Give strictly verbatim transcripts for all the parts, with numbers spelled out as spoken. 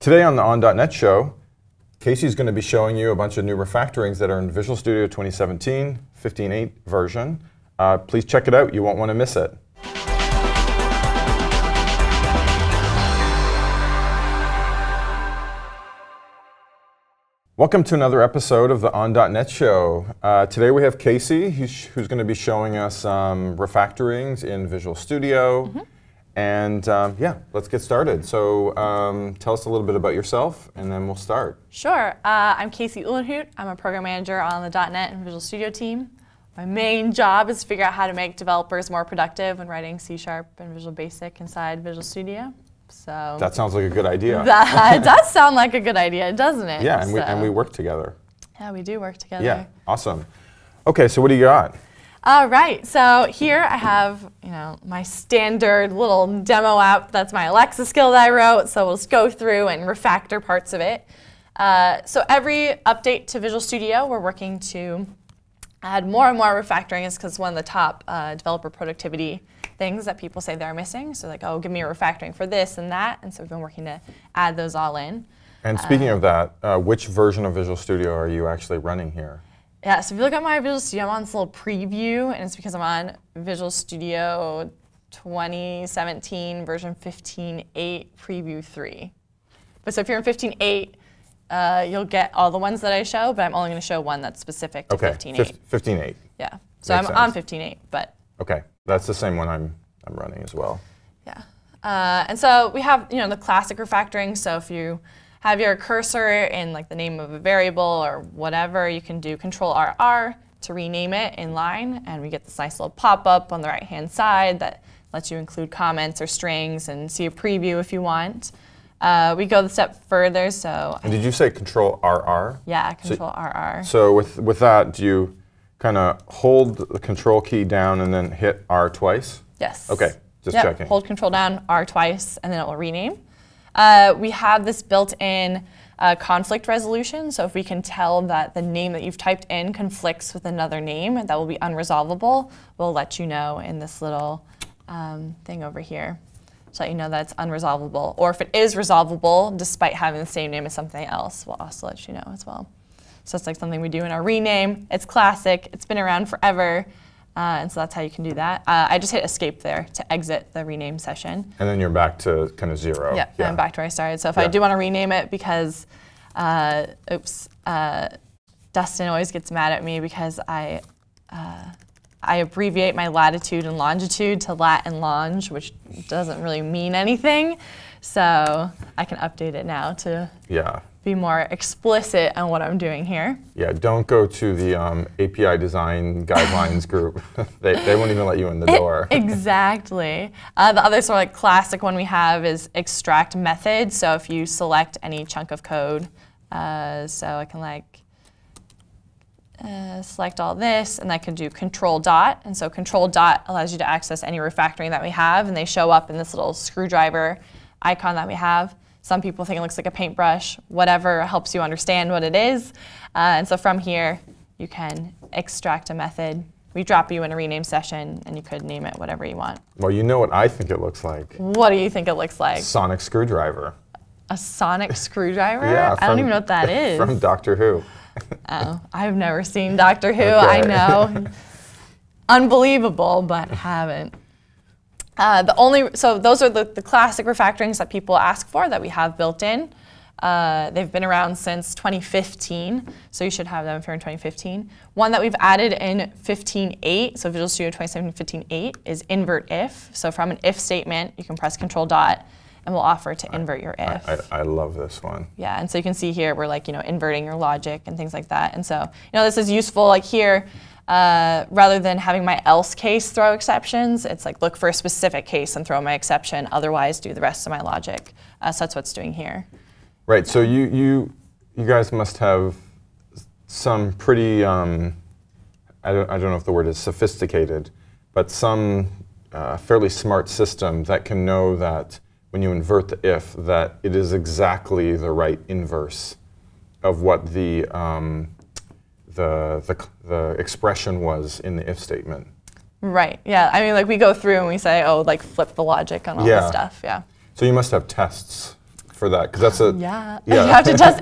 Today on the on dot net show, Kasey's going to be showing you a bunch of new refactorings that are in Visual Studio twenty seventeen fifteen point eight version. Uh, please check it out. You won't want to miss it. Welcome to another episode of the on dot net show. Uh, today we have Kasey, who's, who's going to be showing us um, refactorings in Visual Studio. Mm-hmm. And um, yeah, let's get started. So um, tell us a little bit about yourself, and then we'll start. Sure. Uh, I'm Kasey Uhlenhuth. I'm a program manager on the .NET and Visual Studio team. My main job is to figure out how to make developers more productive when writing C Sharp and Visual Basic inside Visual Studio. So that sounds like a good idea. That does sound like a good idea, doesn't it? Yeah, and, so. we, and we work together. Yeah, we do work together. Yeah, awesome. Okay, so what do you got? All right, so here I have, you know, my standard little demo app. That's my Alexa skill that I wrote. So we'll just go through and refactor parts of it. Uh, so every update to Visual Studio, we're working to add more and more refactoring, is because one of the top uh, developer productivity things that people say they're missing. So like, oh, give me a refactoring for this and that. And so we've been working to add those all in. And speaking uh, of that, uh, which version of Visual Studio are you actually running here? Yeah, so if you look at my Visual Studio, I'm on this little preview, and it's because I'm on Visual Studio twenty seventeen version fifteen point eight preview three. But so if you're in fifteen point eight, uh, you'll get all the ones that I show, but I'm only going to show one that's specific to okay. fifteen point eight. fifteen point eight. Yeah, so Makes I'm sense. on fifteen point eight, but. Okay, that's the same one I'm, I'm running as well. Yeah, uh, and so we have, you know, the classic refactoring. So if you have your cursor in like the name of a variable or whatever, you can do Control R R to rename it in line, and we get this nice little pop-up on the right-hand side that lets you include comments or strings and see a preview if you want. Uh, we go the step further, so. And did you say Control R R? Yeah, Control R R. So, so with with that, do you kind of hold the Control key down and then hit R twice? Yes. Okay, just yep. checking. Hold Control down, R twice, and then it will rename. Uh, we have this built-in uh, conflict resolution, so if we can tell that the name that you've typed in conflicts with another name that will be unresolvable, we'll let you know in this little um, thing over here to let you know that it's unresolvable. Or if it is resolvable, despite having the same name as something else, we'll also let you know as well. So it's like something we do in our rename. It's classic. It's been around forever. Uh, and so that's how you can do that. Uh, I just hit escape there to exit the rename session. And then you're back to kind of zero. Yep, yeah, I'm back to where I started. So if yeah. I do want to rename it because, uh, oops, uh, Dustin always gets mad at me because I, uh, I abbreviate my latitude and longitude to lat and longe, which doesn't really mean anything. So I can update it now to yeah. be more explicit on what I'm doing here. Yeah, don't go to the um, A P I design guidelines group. they, they won't even let you in the door. Exactly. Uh, the other sort of like classic one we have is extract method. So if you select any chunk of code, uh, so I can like uh, select all this, and I can do control dot. And so control dot allows you to access any refactoring that we have, and they show up in this little screwdriver icon that we have. Some people think it looks like a paintbrush. Whatever helps you understand what it is. Uh, and so from here, you can extract a method. We drop you in a rename session, and you could name it whatever you want. Well, you know what I think it looks like. What do you think it looks like? Sonic screwdriver. A sonic screwdriver? Yeah, from, I don't even know what that is. From Doctor Who. Oh, I've never seen Doctor Who. Okay. I know. Unbelievable, but haven't. Uh, the only, so those are the, the classic refactorings that people ask for that we have built in. Uh, they've been around since twenty fifteen, so you should have them if you're in twenty fifteen. One that we've added in fifteen point eight, so Visual Studio twenty seventeen fifteen point eight, is invert if. So from an if statement, you can press control dot, and we'll offer to invert your if. I, I, I love this one. Yeah, and so you can see here we're like, you know, inverting your logic and things like that. And so, you know, this is useful. Like here, Uh, rather than having my else case throw exceptions, it's like look for a specific case and throw my exception, otherwise do the rest of my logic. Uh, so that's what it's doing here. Right, so you, you, you guys must have some pretty, um, I, don't, I don't know if the word is sophisticated, but some uh, fairly smart system that can know that when you invert the if, that it is exactly the right inverse of what the, um, The, the, the expression was in the if statement. Right, yeah. I mean, like we go through and we say, oh, like flip the logic on all yeah. this stuff, yeah. So you must have tests for that? Because that's a yeah. yeah. You have to test.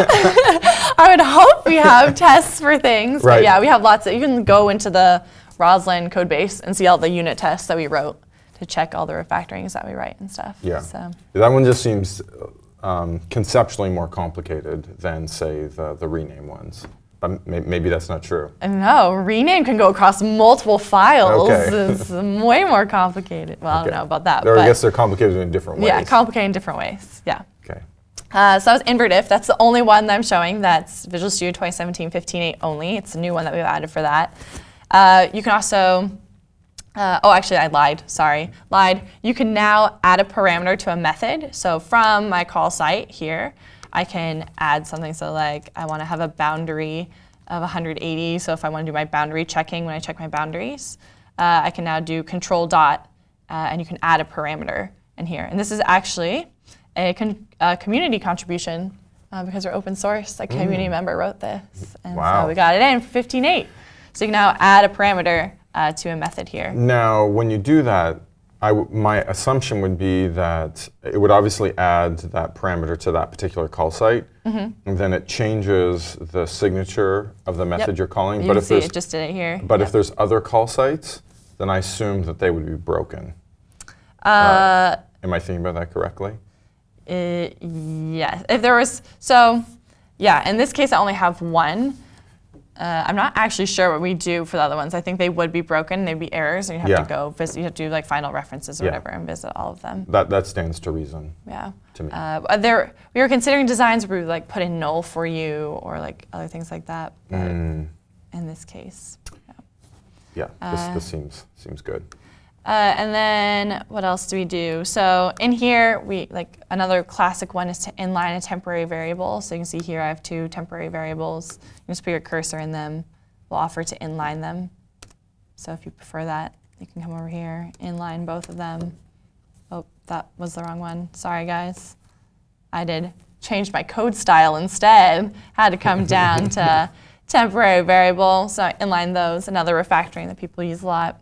I would hope we have tests for things. Right. But yeah, we have lots of. You can go into the Roslyn code base and see all the unit tests that we wrote to check all the refactorings that we write and stuff. Yeah. So. That one just seems um, conceptually more complicated than, say, the the rename ones. But may maybe that's not true. No, rename can go across multiple files. Okay. It's way more complicated. Well, okay. I don't know about that. Or but I guess they're complicated in different ways. Yeah, complicated in different ways. Yeah. Okay. Uh, so that was Invert If. That's the only one that I'm showing. That's Visual Studio twenty seventeen fifteen point eight only. It's a new one that we've added for that. Uh, you can also, uh, oh, actually, I lied. Sorry, lied. You can now add a parameter to a method. So from my call site here, I can add something. So like I want to have a boundary of one hundred eighty. So if I want to do my boundary checking when I check my boundaries, uh, I can now do control dot, uh, and you can add a parameter in here. And this is actually a, con a community contribution uh, because we're open source. A community mm. member wrote this, and wow. so we got it in for fifteen point eight. So you can now add a parameter uh, to a method here. Now, when you do that, I w my assumption would be that it would obviously add that parameter to that particular call site, mm-hmm. and then it changes the signature of the method yep. you're calling. You but can if see there's, it just did it here. But yep. if there's other call sites, then I assume that they would be broken. Uh, uh, am I thinking about that correctly? Uh, yes. If there was, so yeah, in this case I only have one. Uh, I'm not actually sure what we do for the other ones. I think they would be broken, they'd be errors, and you have yeah. to go visit, you have to do like final references or yeah. whatever and visit all of them. That, that stands to reason. Yeah. To me. Uh, there, we were considering designs where we would like put in null for you or like other things like that, but mm. in this case, yeah. Yeah, this, uh, this seems, seems good. Uh, and then what else do we do? So in here, we like another classic one is to inline a temporary variable. So you can see here I have two temporary variables. You just put your cursor in them. We'll offer to inline them. So if you prefer that, you can come over here, inline both of them. Oh, that was the wrong one. Sorry, guys. I did change my code style instead. Had to come down to temporary variable. So I inline those. Another refactoring that people use a lot.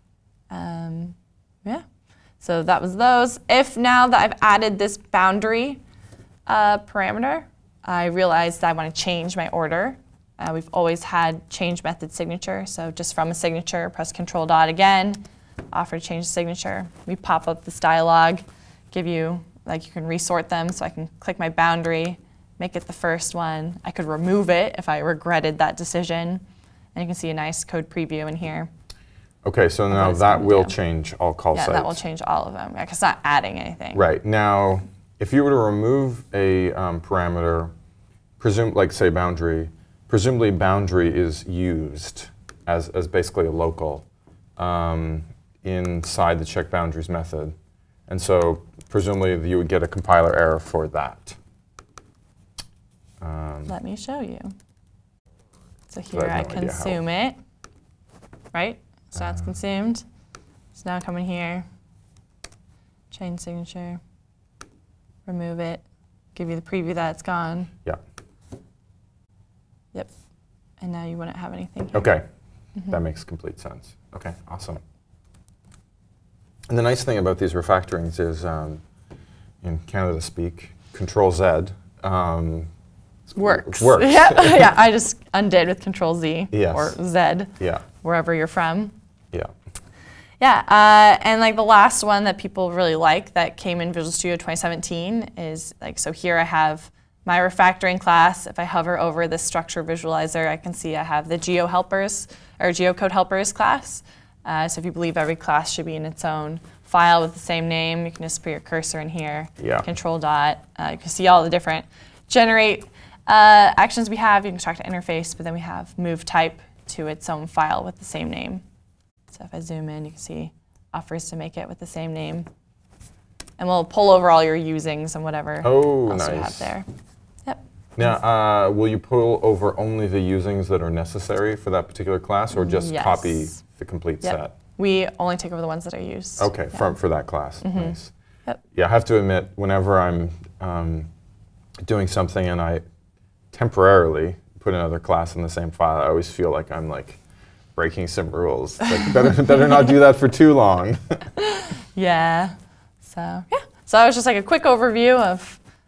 Um, yeah, so that was those. If now that I've added this boundary uh, parameter, I realize that I want to change my order. Uh, we've always had change method signature, so just from a signature, press control dot again, offer to change the signature. We pop up this dialog, give you, like you can resort them, so I can click my boundary, make it the first one. I could remove it if I regretted that decision, and you can see a nice code preview in here. Okay, so now that will do. change all call yeah, sites. Yeah, that will change all of them, because it's not adding anything. Right. Now, if you were to remove a um, parameter, presume, like say boundary, presumably boundary is used as, as basically a local um, inside the check boundaries method. And so presumably you would get a compiler error for that. Um, Let me show you. So so here I, I no consume it, right? So that's consumed. So now come in here, change signature, remove it, give you the preview that it's gone. Yeah. Yep. And now you wouldn't have anything here. Okay. Mm-hmm. That makes complete sense. Okay, awesome. And the nice thing about these refactorings is, um, in Canada speak, Control Z um, works. Works. yeah, yeah. I just undid with Control Z yes. or Z. Yeah. Wherever you're from. Yeah. Yeah, uh, and like the last one that people really like that came in Visual Studio twenty seventeen is like, so here I have my refactoring class. If I hover over this structure visualizer, I can see I have the geo helpers or geocode helpers class. Uh, so if you believe every class should be in its own file with the same name, you can just put your cursor in here, yeah. control dot. Uh, you can see all the different generate uh, actions we have. You can talk to interface, but then we have move type to its own file with the same name. So if I zoom in, you can see offers to make it with the same name. And we'll pull over all your usings and whatever oh, else nice. you have there. Yep. Now, uh, will you pull over only the usings that are necessary for that particular class, or just yes. copy the complete yep. set? We only take over the ones that are used. Okay, yeah. from, for that class. Mm-hmm. Nice. Yep. Yeah, I have to admit, whenever I'm um, doing something and I temporarily put another class in the same file, I always feel like I'm like breaking some rules. Like, better, better not do that for too long. yeah. So yeah. So that was just like a quick overview of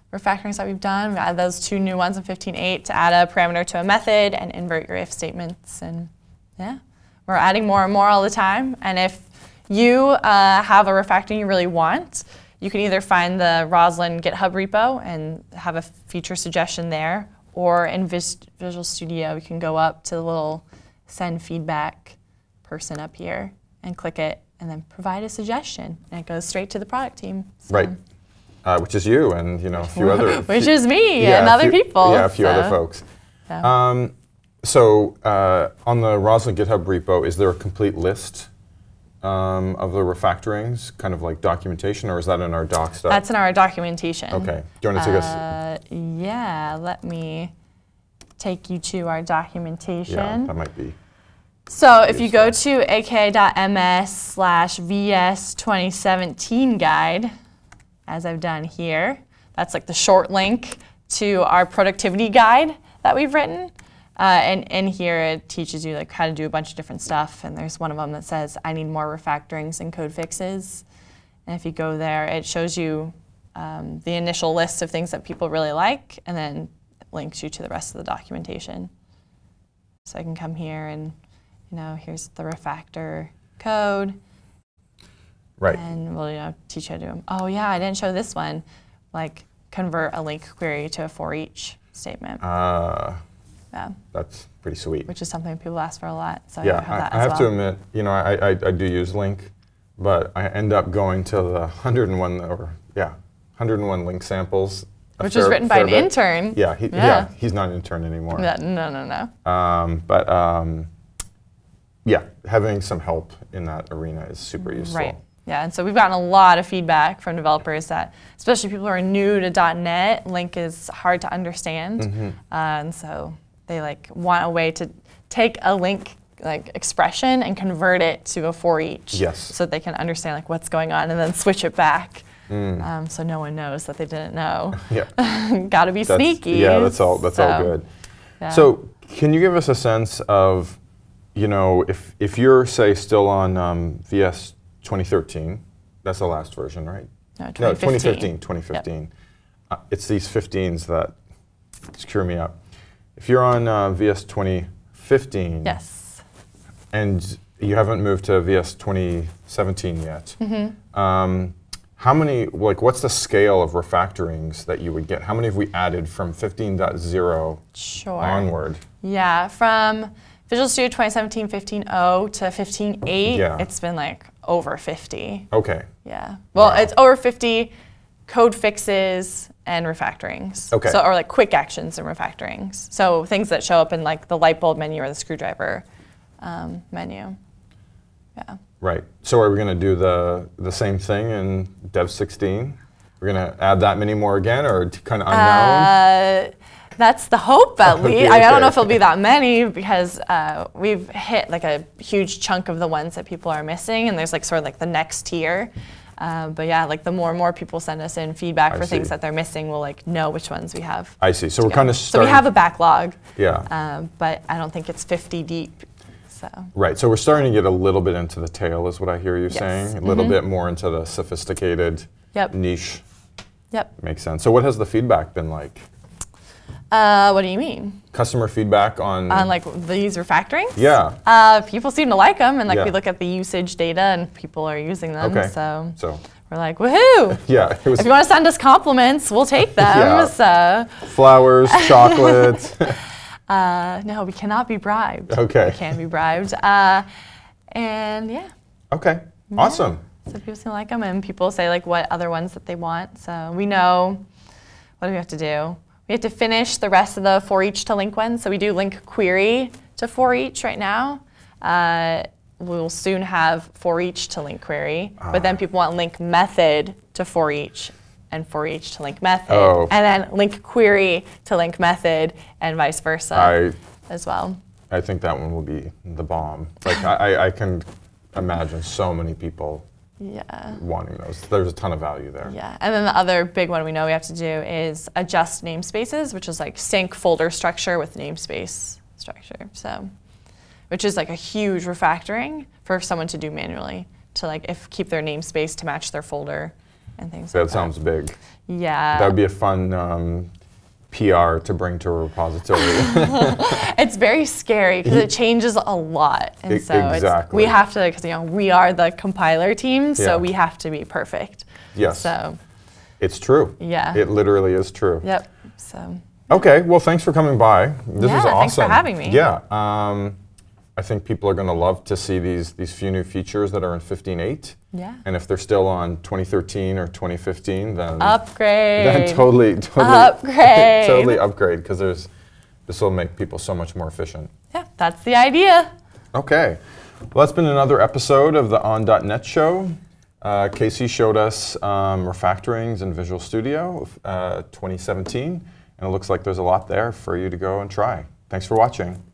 refactorings that we've done. We added those two new ones in fifteen point eight to add a parameter to a method and invert your if statements. And yeah, we're adding more and more all the time. And if you uh, have a refactoring you really want, you can either find the Roslyn GitHub repo and have a feature suggestion there, or in Vis Visual Studio, you can go up to the little send feedback person up here and click it and then provide a suggestion. And it goes straight to the product team. So. Right. Uh, which is you and you know a few other. Which few, is me yeah, and other few, people. Yeah, a few so. other folks. Yeah. Um, so uh, on the Roslyn GitHub repo, is there a complete list um, of the refactorings, kind of like documentation, or is that in our doc stuff? That's in our documentation. Okay. Do you want to take uh, us? Yeah. Let me take you to our documentation. Yeah, that might be. So if you go to aka.ms slash vs twenty seventeen guide, as I've done here, that's like the short link to our productivity guide that we've written. Uh, and in here it teaches you like how to do a bunch of different stuff. And there's one of them that says, I need more refactorings and code fixes. And if you go there, it shows you um, the initial list of things that people really like, and then it links you to the rest of the documentation. So I can come here and you know, here's the refactor code. Right. And we'll you know, teach you how to do them. Oh yeah, I didn't show this one. Like convert a link query to a for each statement. Uh, yeah. That's pretty sweet. Which is something people ask for a lot. So yeah, I have, that I, as I have well. to admit, you know, I, I, I do use link, but I end up going to the one hundred and one, or yeah, one hundred and one link samples. Which was written by an bit. intern. Yeah, he, yeah. yeah, he's not an intern anymore. No, no, no. no. Um, but um, yeah, having some help in that arena is super useful. Right. Yeah, and so we've gotten a lot of feedback from developers that, especially people who are new to dot net, link is hard to understand, Mm-hmm. uh, and so they like want a way to take a link like expression and convert it to a for each, yes. so that they can understand like what's going on and then switch it back, mm. um, so no one knows that they didn't know. Yeah, got to be that's, sneaky. Yeah, that's all. That's so, all good. Yeah. So, can you give us a sense of, you know, if if you're say still on um, V S twenty thirteen, that's the last version, right? No, No, twenty fifteen. twenty fifteen. twenty fifteen. Yep. Uh, it's these fifteens that screw me up. If you're on uh, V S twenty fifteen, yes, and you haven't moved to V S twenty seventeen yet, mm-hmm. um, how many, like, what's the scale of refactorings that you would get? How many have we added from fifteen point oh sure. onward? Yeah, from Visual Studio twenty seventeen fifteen point oh to fifteen point eight, Yeah. it's been like over fifty. Okay. Yeah. Well, Wow. it's over fifty code fixes and refactorings. Okay. So, or like quick actions and refactorings. So things that show up in like the light bulb menu or the screwdriver um, menu. Yeah. Right. So are we going to do the the same thing in Dev sixteen? We're going to add that many more again, or kind of unknown? Uh, that's the hope, at least. Okay, I, mean, I don't okay. know if it'll be that many, because uh, we've hit like a huge chunk of the ones that people are missing, and there's like sort of like the next tier. Uh, but yeah, like the more and more people send us in feedback I for things see. that they're missing, we'll like know which ones we have. I see. So we're go. kind of So starting. we have a backlog, Yeah. um, but I don't think it's fifty deep. So Right. So we're starting to get a little bit into the tail, is what I hear you Yes. saying. A little Mhm. bit more into the sophisticated Yep. niche. Yep. Makes sense. So what has the feedback been like? Uh, what do you mean? Customer feedback on. On like these refactorings? Yeah. Uh, people seem to like them, and like Yeah. we look at the usage data, and people are using them. Okay. So So. we're like, woohoo! Yeah. It was If you want to send us compliments, we'll take them. Yeah. So, flowers, chocolate. uh, no, we cannot be bribed. Okay. We can be bribed. Uh, and yeah, Okay. Awesome. so people seem to like them, and people say like what other ones that they want. So we know, what do we have to do? We have to finish the rest of the for each to link ones. So we do link query to for each right now. Uh, we'll soon have for each to link query, but then people want link method to for each, and for each to link method, Oh. and then link query to link method, and vice versa I as well. I think that one will be the bomb. Like I, I, I can imagine so many people Yeah. wanting those. There's a ton of value there. Yeah, and then the other big one we know we have to do is adjust namespaces, which is like sync folder structure with namespace structure. So, which is like a huge refactoring for someone to do manually, to like if keep their namespace to match their folder. and things That like sounds that. big. Yeah. That would be a fun um, P R to bring to a repository. It's very scary because it changes a lot, and E- so exactly. it's, we have to, because you know we are the compiler team, so Yeah. we have to be perfect. Yes. So. It's true. Yeah. It literally is true. Yep. So. Okay. Well, thanks for coming by. This Yeah, is awesome. thanks for having me. Yeah. Um, I think people are going to love to see these these few new features that are in fifteen point eight. Yeah. And if they're still on twenty thirteen or twenty fifteen, then Upgrade. then totally, totally Upgrade. totally upgrade, because there's this will make people so much more efficient. Yeah, that's the idea. Okay. Well, that's been another episode of the on dot net show. Uh, Kasey showed us um, refactorings in Visual Studio uh, twenty seventeen, and it looks like there's a lot there for you to go and try. Thanks for watching.